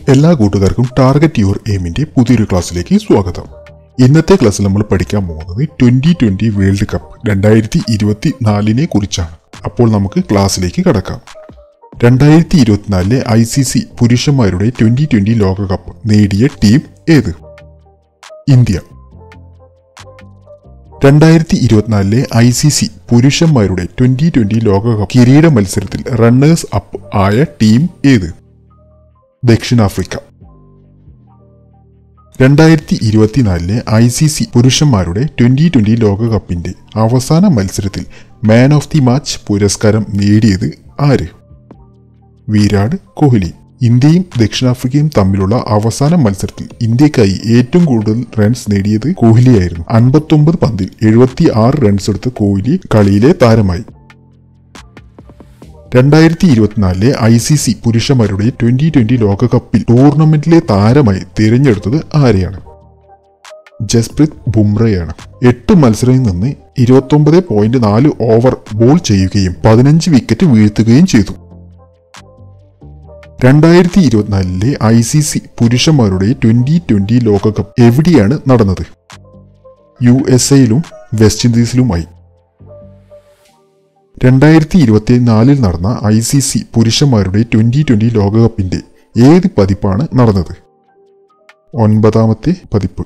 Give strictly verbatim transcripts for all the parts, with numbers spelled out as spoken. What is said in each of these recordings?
എല്ലാ കൂട്ടുകാർക്കും target your എയിമിന്റെ പുതിയൊരു ക്ലാസ്സിലേക്ക് സ്വാഗതം. ഇന്നത്തെ ക്ലാസ്സിൽ നമ്മൾ പഠിക്കാൻ പോകുന്നത് ട്വന്റി ട്വന്റി വേൾഡ് കപ്പ് രണ്ടായിരത്തി ഇരുപത്തി നാലിനെ കുറിച്ചാണ്. അപ്പോൾ നമുക്ക് ക്ലാസ്സിലേക്ക് കടക്കാം. രണ്ടായിരത്തി ഇരുപത്തിനാലിലെ ഐ സി സി പുരുഷന്മാരുടെ ട്വന്റി ട്വന്റി ലോകകപ്പ് നേടിയ ടീം ഏത്? ഇന്ത്യ. രണ്ടായിരത്തി ഇരുപത്തിനാലിലെ ഐ സി സി പുരുഷന്മാരുടെ ട്വന്റി ട്വന്റി ലോകകപ്പ് കിരീട മത്സരത്തിൽ റണ്ണേഴ്സ് അപ്പ് ആയ ടീം ഏത്? ദക്ഷിണാഫ്രിക്ക. രണ്ടായിരത്തി ഇരുപത്തിനാലിലെ ഐ സി സി പുരുഷന്മാരുടെ ട്വന്റി ട്വന്റി ലോകകപ്പിന്റെ അവസാന മത്സരത്തിൽ മാൻ ഓഫ് ദി മാച്ച് പുരസ്കാരം നേടിയത് ആര്? വിരാട് കോഹ്ലി. ഇന്ത്യയും ദക്ഷിണാഫ്രിക്കയും തമ്മിലുള്ള അവസാന മത്സരത്തിൽ ഇന്ത്യക്കായി ഏറ്റവും കൂടുതൽ റൺസ് നേടിയത് കോഹ്ലിയായിരുന്നു. അൻപത്തൊമ്പത് പന്തിൽ എഴുപത്തി ആറ് റൺസ് എടുത്ത് കോഹ്ലി കളിയിലെ താരമായി. രണ്ടായിരത്തി ഇരുപത്തിനാലിലെ ഐ സി സി പുരുഷന്മാരുടെ ട്വന്റി ട്വന്റി ലോകകപ്പിൽ ടൂർണമെന്റിലെ താരമായി തിരഞ്ഞെടുത്തത് ആരെയാണ്? ജസ്പ്രീത് ബുംറയാണ്. എട്ട് മത്സരങ്ങളിൽ നിന്ന് ഇരുപത്തൊമ്പത് പോയിന്റ് നാല് ഓവർ ബോൾ ചെയ്യുകയും പതിനഞ്ച് വിക്കറ്റ് വീഴ്ത്തുകയും ചെയ്തു. രണ്ടായിരത്തി ഇരുപത്തിനാലിലെ ഐ സി സി പുരുഷന്മാരുടെ ട്വന്റി ട്വന്റി ലോകകപ്പ് എവിടെയാണ് നടന്നത്? യു എസ് എയിലും വെസ്റ്റ് ഇൻഡീസിലുമായി. രണ്ടായിരത്തി ഇരുപത്തിനാലിൽ നടന്ന ഐ സി സി പുരുഷന്മാരുടെ ട്വന്റി ട്വന്റി ലോകകപ്പിന്റെ ഏത് പതിപ്പാണ് നടന്നത്? ഒൻപതാമത്തെ പതിപ്പ്.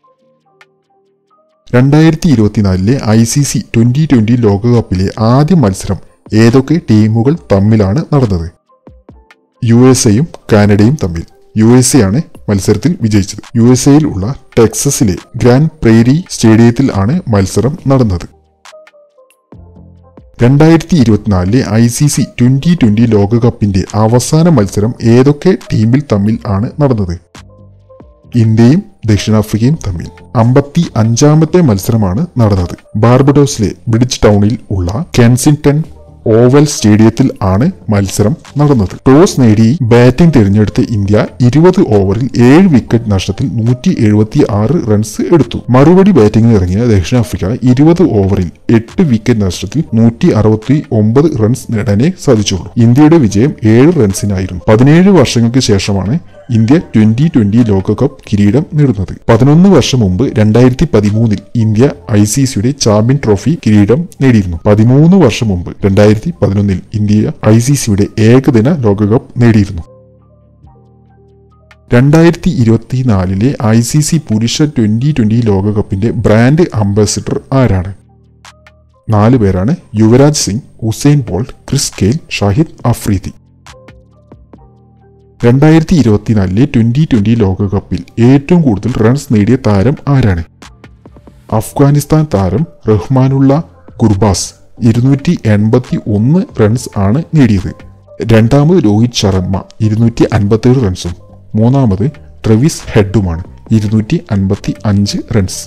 രണ്ടായിരത്തി ഇരുപത്തിനാലിലെ I C C twenty twenty ലോകകപ്പിലെ ആദ്യ മത്സരം ഏതൊക്കെ ടീമുകൾ തമ്മിലാണ് നടന്നത്? യു എസ് എയും കാനഡയും തമ്മിൽ. യു എസ് എ ആണ് മത്സരത്തിൽ വിജയിച്ചത്. യു എസ് എയിൽ ഉള്ള ടെക്സസിലെ ഗ്രാൻഡ് പ്രേരി സ്റ്റേഡിയത്തിൽ ആണ് മത്സരം നടന്നത്. രണ്ടായിരത്തി ഇരുപത്തിനാലിലെ I C C twenty twenty ലോകകപ്പിന്റെ അവസാന മത്സരം ഏതൊക്കെ ടീമിൽ തമ്മിൽ ആണ് നടന്നത്? ഇന്ത്യയും ദക്ഷിണാഫ്രിക്കയും തമ്മിൽ. അമ്പത്തി അഞ്ചാമത്തെ മത്സരമാണ് നടന്നത്. ബാർബഡോസിലെ ബ്രിഡ്ജ് ടൗണിൽ ഉള്ള കെൻസിംഗ്ടൺ ഓവൽ സ്റ്റേഡിയത്തിൽ ആണ് മത്സരം നടന്നത്. ടോസ് നേടി ബാറ്റിംഗ് തിരഞ്ഞെടുത്ത ഇന്ത്യ ഇരുപത് ഓവറിൽ ഏഴ് വിക്കറ്റ് നഷ്ടത്തിൽ നൂറ്റി എഴുപത്തി ആറ് റൺസ് എടുത്തു. മറുപടി ബാറ്റിംഗിൽ ഇറങ്ങിയ ദക്ഷിണാഫ്രിക്ക ഇരുപത് ഓവറിൽ എട്ട് വിക്കറ്റ് നഷ്ടത്തിൽ നൂറ്റി അറുപത്തി ഒമ്പത് റൺസ് നേടാനേ സാധിച്ചുള്ളൂ. ഇന്ത്യയുടെ വിജയം ഏഴ് റൺസിനായിരുന്നു. പതിനേഴ് വർഷങ്ങൾക്ക് ശേഷമാണ് ഇന്ത്യ ട്വന്റി ട്വന്റി ലോകകപ്പ് കിരീടം നേടുന്നത്. പതിനൊന്ന് വർഷം മുമ്പ് രണ്ടായിരത്തി പതിമൂന്നിൽ ഇന്ത്യ ഐ സി സിയുടെ ചാമ്പ്യൻ ട്രോഫി കിരീടം നേടിയിരുന്നു. പതിമൂന്ന് വർഷം മുമ്പ് രണ്ടായിരത്തി പതിനൊന്നിൽ ഇന്ത്യ ഐ സി സിയുടെ ഏകദിന ലോകകപ്പ് നേടിയിരുന്നു. രണ്ടായിരത്തി ഇരുപത്തിനാലിലെ ഐ സി സി പുരുഷ ട്വന്റി ട്വന്റി ലോകകപ്പിന്റെ ബ്രാൻഡ് അംബാസിഡർ ആരാണ്? നാല് പേരാണ്. Yuvraj Singh, Usain Bolt, Chris Gayle, Shahid Afridi. രണ്ടായിരത്തി ഇരുപത്തിനാലിലെ ട്വന്റി ട്വന്റി ലോകകപ്പിൽ ഏറ്റവും കൂടുതൽ റൺസ് നേടിയ താരം ആരാണ്? അഫ്ഗാനിസ്ഥാൻ താരം റഹ്മാനുള്ള ഗുർബാസ് ഇരുന്നൂറ്റി എൺപത്തി ഒന്ന് റൺസ് ആണ് നേടിയത്. രണ്ടാമത് രോഹിത് ശർമ്മ ഇരുന്നൂറ്റി അൻപത്തി ഏഴ് റൺസും മൂന്നാമത് ട്രെവിസ് ഹെഡുമാണ് ഇരുന്നൂറ്റി അൻപത്തി അഞ്ച് റൺസ്.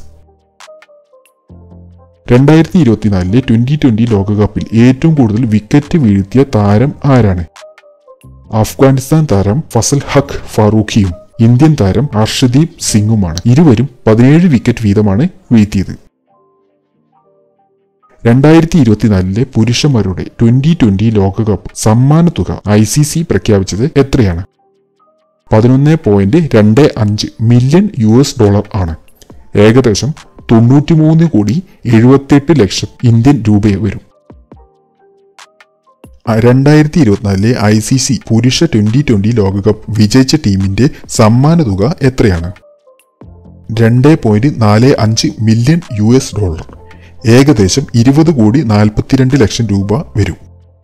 രണ്ടായിരത്തി ഇരുപത്തിനാലിലെ ട്വന്റി ട്വന്റി ലോകകപ്പിൽ ഏറ്റവും കൂടുതൽ വിക്കറ്റ് വീഴ്ത്തിയ താരം ആരാണ്? അഫ്ഗാനിസ്ഥാൻ താരം ഫസൽ ഹഖ് ഫാറൂഖിയും ഇന്ത്യൻ താരം ഹർഷദീപ് സിംഗുമാണ്. ഇരുവരും പതിനേഴ് വിക്കറ്റ് വീതമാണ് വീഴ്ത്തിയത്. രണ്ടായിരത്തി ഇരുപത്തിനാലിലെ പുരുഷന്മാരുടെ ട്വന്റി ട്വന്റി ലോകകപ്പ് സമ്മാനത്തുക ഐ സി സി പ്രഖ്യാപിച്ചത് എത്രയാണ്? പതിനൊന്ന് പോയിന്റ് രണ്ട് അഞ്ച് മില്യൺ യു എസ് ഡോളർ ആണ്. ഏകദേശം തൊണ്ണൂറ്റിമൂന്ന് കോടി എഴുപത്തിയെട്ട് ലക്ഷം ഇന്ത്യൻ രൂപ വരും. രണ്ടായിരത്തി ഇരുപത്തിനാലിലെ ഐ സി സി പുരുഷ ട്വന്റി ട്വന്റി ലോകകപ്പ് വിജയിച്ച ടീമിന്റെ സമ്മാനതുക എത്രയാണ്? രണ്ട് പോയിന്റ് നാല് അഞ്ച് മില്യൺ യു എസ് ഡോളർ. ഏകദേശം ഇരുപത് കോടി നാൽപ്പത്തിരണ്ട് ലക്ഷം രൂപ വരും.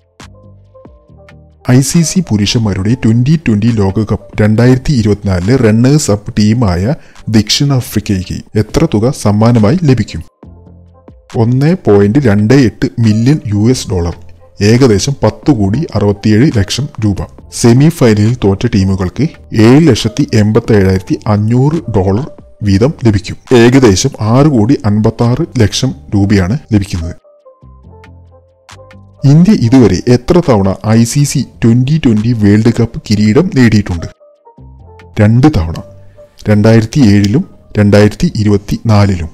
ഐ സി സി പുരുഷന്മാരുടെ ട്വന്റി ട്വന്റി ലോകകപ്പ് രണ്ടായിരത്തി ഇരുപത്തിനാലിലെ റണ്ണേഴ്സ് അപ്പ് ടീമായ ദക്ഷിണാഫ്രിക്കയ്ക്ക് എത്ര തുക സമ്മാനമായി ലഭിക്കും? ഒന്ന് പോയിന്റ് രണ്ട് എട്ട് മില്യൺ യു എസ് ഡോളർ. ഏകദേശം പത്ത് കോടി അറുപത്തിയേഴ് ലക്ഷം രൂപ. സെമി ഫൈനലിൽ തോറ്റ ടീമുകൾക്ക് ഏഴ് ലക്ഷത്തി എൺപത്തി ഏഴായിരത്തി അഞ്ഞൂറ് ഡോളർ വീതം ലഭിക്കും. ഏകദേശം ആറ് കോടി അൻപത്തി ആറ് ലക്ഷം രൂപയാണ് ലഭിക്കുന്നത്. ഇന്ത്യ ഇതുവരെ എത്ര തവണ I C C twenty twenty world cup കിരീടം നേടിയിട്ടുണ്ട്? രണ്ട് തവണ. രണ്ടായിരത്തി ഏഴിലും രണ്ടായിരത്തി ഇരുപത്തി നാലിലും.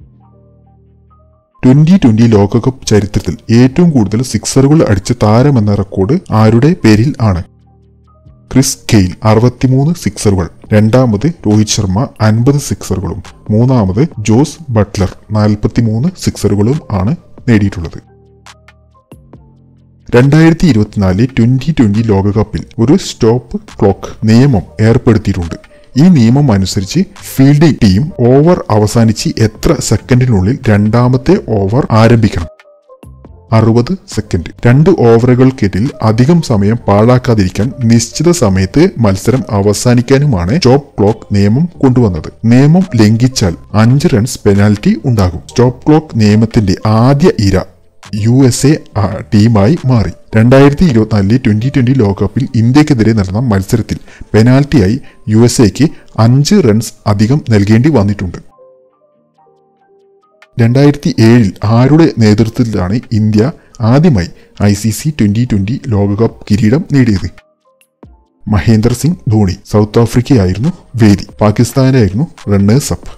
ട്വന്റി ട്വന്റി ലോകകപ്പ് ചരിത്രത്തിൽ ഏറ്റവും കൂടുതൽ സിക്സറുകൾ അടിച്ച താരമെന്ന റെക്കോർഡ് ആരുടെ പേരിൽ ആണ്? ക്രിസ് ഗെയിൽ അറുപത്തിമൂന്ന് സിക്സറുകൾ, രണ്ടാമത് രോഹിത് ശർമ്മ അൻപത് സിക്സറുകളും മൂന്നാമത് ജോസ് ബട്ട്ലർ നാൽപ്പത്തിമൂന്ന് സിക്സറുകളും ആണ് നേടിയിട്ടുള്ളത്. രണ്ടായിരത്തി ഇരുപത്തിനാലിലെ ട്വന്റി ട്വന്റി ലോകകപ്പിൽ ഒരു സ്റ്റോപ്പ് ക്ലോക്ക് നിയമം ഏർപ്പെടുത്തിയിട്ടുണ്ട്. ഈ നിയമം അനുസരിച്ച് ഫീൽഡിംഗ് ടീം ഓവർ അവസാനിച്ച് എത്ര സെക്കൻഡിനുള്ളിൽ രണ്ടാമത്തെ ഓവർ ആരംഭിക്കണം? അറുപത് സെക്കൻഡ്. രണ്ട് ഓവറുകൾക്കിടയിൽ അധികം സമയം പാഴാക്കാതിരിക്കാൻ നിശ്ചിത സമയത്ത് മത്സരം അവസാനിക്കാനുമാണ് സ്റ്റോപ്പ് ക്ലോക്ക് നിയമം കൊണ്ടുവന്നത്. നിയമം ലംഘിച്ചാൽ അഞ്ച് റൺസ് പെനാൽറ്റി ഉണ്ടാകും. സ്റ്റോപ്പ് ക്ലോക്ക് നിയമത്തിന്റെ ആദ്യ ഇര യു എസ് എ ടീമായി മാറി. രണ്ടായിരത്തി ഇരുപത്തിനാലിലെ ട്വന്റി ട്വന്റി ലോകകപ്പിൽ ഇന്ത്യക്കെതിരെ നടന്ന മത്സരത്തിൽ പെനാൽറ്റിയായി യു എസ് എക്ക് അഞ്ച് റൺസ് അധികം നൽകേണ്ടി വന്നിട്ടുണ്ട്. രണ്ടായിരത്തി ഏഴിൽ ആരുടെ നേതൃത്വത്തിലാണ് ഇന്ത്യ ആദ്യമായി I C C twenty twenty ലോകകപ്പ് കിരീടം നേടിയത്? മഹേന്ദ്ര സിംഗ് ധോണി. സൗത്ത് ആഫ്രിക്കയായിരുന്നു വേദി, പാകിസ്ഥാനായിരുന്നു runners up.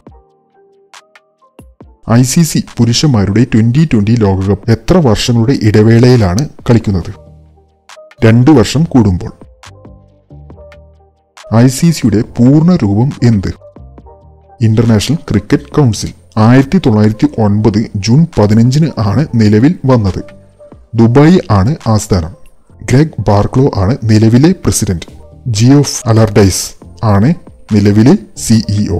I C C പുരുഷന്മാരുടെ ട്വന്റി ട്വന്റി ലോകകപ്പ് എത്ര വർഷങ്ങളുടെ ഇടവേളയിലാണ് കളിക്കുന്നത്? രണ്ടു വർഷം കൂടുമ്പോൾ. ഐ സി സിയുടെ പൂർണ്ണ രൂപം എന്ത്? International Cricket Council. ആയിരത്തി തൊള്ളായിരത്തി ഒൻപത് ജൂൺ പതിനഞ്ചിന് ആണ് നിലവിൽ വന്നത്. ദുബായ് ആണ് ആസ്ഥാനം. ഗ്രെഗ് ബാർക്ലോ ആണ് നിലവിലെ പ്രസിഡന്റ്. ജിയോഫ് അലർഡൈസ് ആണ് നിലവിലെ സിഇഒ.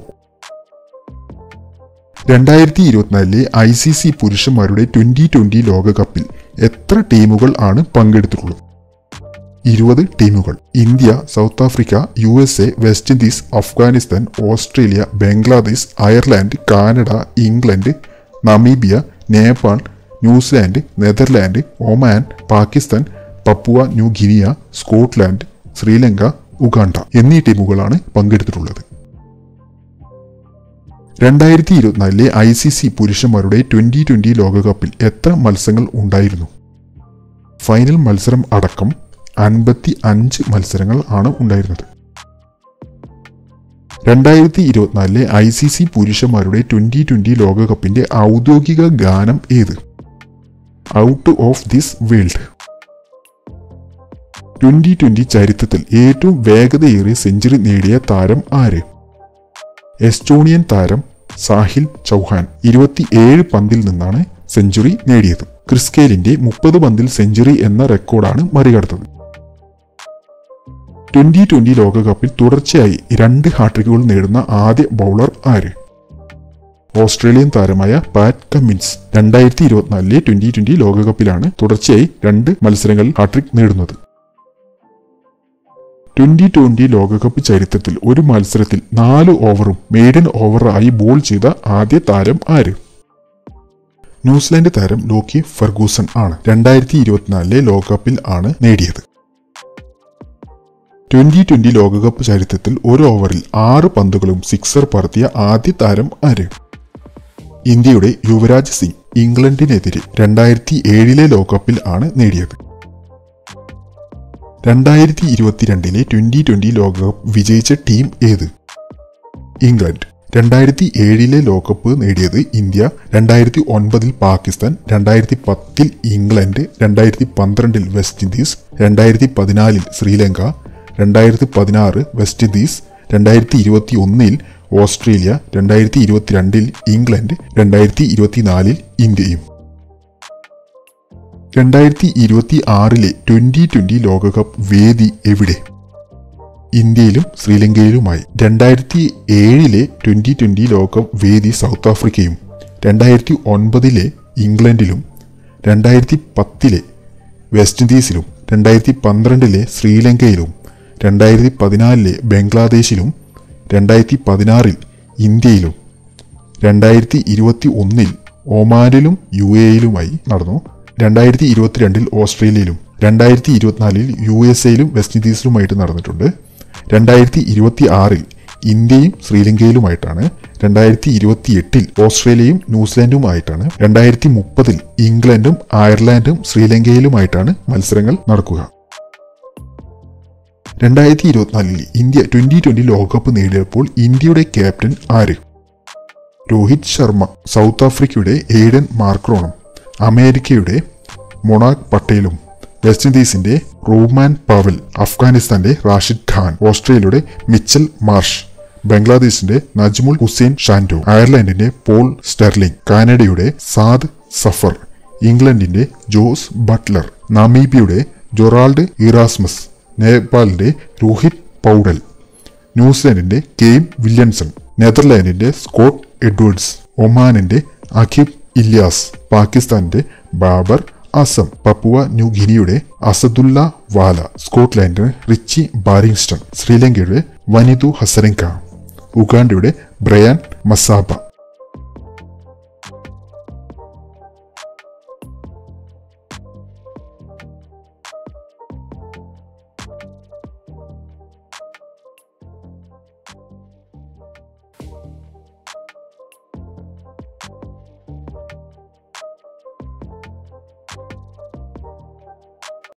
രണ്ടായിരത്തി ഇരുപത്തിനാലിലെ ഐ സി സി പുരുഷന്മാരുടെ ട്വന്റി ട്വന്റി ലോകകപ്പിൽ എത്ര ടീമുകൾ ആണ് പങ്കെടുത്തിട്ടുള്ളത്? ഇരുപത് ടീമുകൾ. India, South Africa, U S A, West Indies, Afghanistan, Australia, Bangladesh, Ireland, Canada, England, Namibia, Nepal, New Zealand, Netherland, Oman, Pakistan, Papua New Guinea, Scotland, Sri Lanka, Uganda എന്നീ ടീമുകളാണ് പങ്കെടുത്തിട്ടുള്ളത്. രണ്ടായിരത്തി ഇരുപത്തിനാലിലെ ഐ സി സി പുരുഷന്മാരുടെ ട്വന്റി ട്വന്റി ലോകകപ്പിൽ എത്ര മത്സരങ്ങൾ ഉണ്ടായിരുന്നു? ഫൈനൽ മത്സരം അടക്കം അൻപത്തി അഞ്ച് മത്സരങ്ങൾ ആണ് ഉണ്ടായിരുന്നത്. രണ്ടായിരത്തി ഇരുപത്തിനാലിലെ ഐ സി സി പുരുഷന്മാരുടെ ട്വന്റി ട്വന്റി ലോകകപ്പിന്റെ ഔദ്യോഗിക ഗാനം ഏത്? Out of this world. Twenty twenty ചരിത്രത്തിൽ ഏറ്റവും വേഗതയേറിയ സെഞ്ചുറി നേടിയ താരം ആര്? എസ്റ്റോണിയൻ താരം സാഹിൽ ചൗഹാൻ ഇരുപത്തിയേഴ് പന്തിൽ നിന്നാണ് സെഞ്ചുറി നേടിയത്. ക്രിസ് ഗെയിലിന്റെ മുപ്പത് പന്തിൽ സെഞ്ചുറി എന്ന റെക്കോർഡാണ് മറികടന്നത്. ട്വന്റി ട്വന്റി ലോകകപ്പിൽ തുടർച്ചയായി രണ്ട് ഹാട്രിക്കുകൾ നേടുന്ന ആദ്യ ബൗളർ ആര്? ഓസ്ട്രേലിയൻ താരമായ പാറ്റ് കമ്മിൻസ്. രണ്ടായിരത്തി ഇരുപത്തിനാലിലെ ട്വന്റി ട്വന്റി ലോകകപ്പിലാണ് തുടർച്ചയായി രണ്ട് മത്സരങ്ങളിൽ ഹാട്രിക് നേടുന്നത്. ട്വന്റി ട്വന്റി ലോകകപ്പ് ചരിത്രത്തിൽ ഒരു മത്സരത്തിൽ നാല് ഓവറും മെയ്ഡൻ ഓവറായി ബോൾ ചെയ്ത ആദ്യ താരം ആര്? ന്യൂസിലാൻഡ് താരം ലോക്കി ഫെർഗൂസൺ ആണ്. രണ്ടായിരത്തി ഇരുപത്തിനാലിലെ ലോകകപ്പിൽ ആണ് നേടിയത്. ട്വന്റി ട്വന്റി ലോകകപ്പ് ചരിത്രത്തിൽ ഒരു ഓവറിൽ ആറ് പന്തുകളും സിക്സർ പറത്തിയ ആദ്യ താരം ആര്? ഇന്ത്യയുടെ യുവരാജ് സിംഗ്. ഇംഗ്ലണ്ടിനെതിരെ രണ്ടായിരത്തി ഏഴിലെ ലോകകപ്പിൽ ആണ് നേടിയത്. രണ്ടായിരത്തി ഇരുപത്തിരണ്ടിലെ ട്വന്റി ട്വന്റി ലോകകപ്പ് വിജയിച്ച ടീം ഏത്? ഇംഗ്ലണ്ട്. രണ്ടായിരത്തി ഏഴിലെ ലോകകപ്പ് നേടിയത് ഇന്ത്യ, രണ്ടായിരത്തി ഒൻപതിൽ പാകിസ്ഥാൻ, രണ്ടായിരത്തി പത്തിൽ ഇംഗ്ലണ്ട്, രണ്ടായിരത്തി പന്ത്രണ്ടിൽ വെസ്റ്റ് ഇൻഡീസ്, രണ്ടായിരത്തി പതിനാലിൽ ശ്രീലങ്ക, രണ്ടായിരത്തി പതിനാറ് വെസ്റ്റ് ഇൻഡീസ്, രണ്ടായിരത്തി ഇരുപത്തി ഒന്നിൽ ഓസ്ട്രേലിയ, രണ്ടായിരത്തി ഇരുപത്തിരണ്ടിൽ ഇംഗ്ലണ്ട്, രണ്ടായിരത്തി ഇരുപത്തിനാലിൽ ഇന്ത്യയും. രണ്ടായിരത്തി ഇരുപത്തി ആറിലെ ട്വന്റി ട്വന്റി ലോകകപ്പ് വേദി എവിടെ? ഇന്ത്യയിലും ശ്രീലങ്കയിലുമായി. രണ്ടായിരത്തി ഏഴിലെ ട്വന്റി ട്വന്റി ലോകകപ്പ് വേദി സൗത്ത് ആഫ്രിക്കയും, രണ്ടായിരത്തി ഒൻപതിലെ ഇംഗ്ലണ്ടിലും, രണ്ടായിരത്തി പത്തിലെ വെസ്റ്റ് ഇൻഡീസിലും, രണ്ടായിരത്തി പന്ത്രണ്ടിലെ ശ്രീലങ്കയിലും, രണ്ടായിരത്തി പതിനാലിലെ ബംഗ്ലാദേശിലും, രണ്ടായിരത്തി പതിനാറിൽ ഇന്ത്യയിലും, രണ്ടായിരത്തി ഇരുപത്തി ഒന്നിൽ ഒമാനിലും യു എയിലുമായി നടന്നു. രണ്ടായിരത്തി ഇരുപത്തിരണ്ടിൽ ഓസ്ട്രേലിയയിലും, രണ്ടായിരത്തി ഇരുപത്തിനാലിൽ യു എസ് എയിലും വെസ്റ്റ് ഇൻഡീസിലുമായിട്ട് നടന്നിട്ടുണ്ട്. രണ്ടായിരത്തി ഇരുപത്തി ആറിൽ ഇന്ത്യയും ശ്രീലങ്കയിലുമായിട്ടാണ്. രണ്ടായിരത്തി ഇരുപത്തി എട്ടിൽ ഓസ്ട്രേലിയയും ന്യൂസിലാൻഡുമായിട്ടാണ്. രണ്ടായിരത്തി മുപ്പതിൽ ഇംഗ്ലണ്ടും അയർലാൻഡും ശ്രീലങ്കയിലുമായിട്ടാണ് മത്സരങ്ങൾ നടക്കുക. രണ്ടായിരത്തി ഇരുപത്തിനാലിൽ ഇന്ത്യ ട്വന്റി ട്വന്റി ലോകകപ്പ് നേടിയപ്പോൾ ഇന്ത്യയുടെ ക്യാപ്റ്റൻ ആര്? രോഹിത് ശർമ്മ. സൗത്ത് ആഫ്രിക്കയുടെ എയ്ഡൻ മാർക്രോണും അമേരിക്കയുടെ മൊണാക് പട്ടേലും വെസ്റ്റ് ഇൻഡീസിന്റെ റൂമാൻ പവൽ, അഫ്ഗാനിസ്ഥാന്റെ റാഷിദ് ഖാൻ, ഓസ്ട്രേലിയയുടെ മിച്ചൽ മാർഷ്, ബംഗ്ലാദേശിന്റെ നജ്മുൽ ഹുസൈൻ ഷാൻഡോ, അയർലൻഡിന്റെ പോൾ സ്റ്റെർലിംഗ്, കാനഡയുടെ സാദ് സഫർ, ഇംഗ്ലണ്ടിന്റെ ജോസ് ബട്ട്ലർ, നമീബിയയുടെ ജൊറാൾഡ് ഇറാസ്മസ്, നേപ്പാളിന്റെ രോഹിത് പൗഡൽ, ന്യൂസിലാൻഡിന്റെ കെയിം വില്യംസൺ, നെതർലാൻഡിന്റെ സ്കോട്ട് എഡ്വേർഡ്സ്, ഒമാനിന്റെ അഖിബ് ഇല്യാസ്, പാകിസ്ഥാന്റെ ബാബർ അസം, പപ്പുവ ന്യൂ ഗിനിയുടെ അസദുല്ല വാല, സ്കോട്ട്ലാൻഡിന്റെ റിച്ചി ബാരിങ്സ്റ്റൺ, ശ്രീലങ്കയുടെ വനിതു ഹസരങ്ക, ഉഗാണ്ടയുടെ ബ്രയാൻ മസാബ.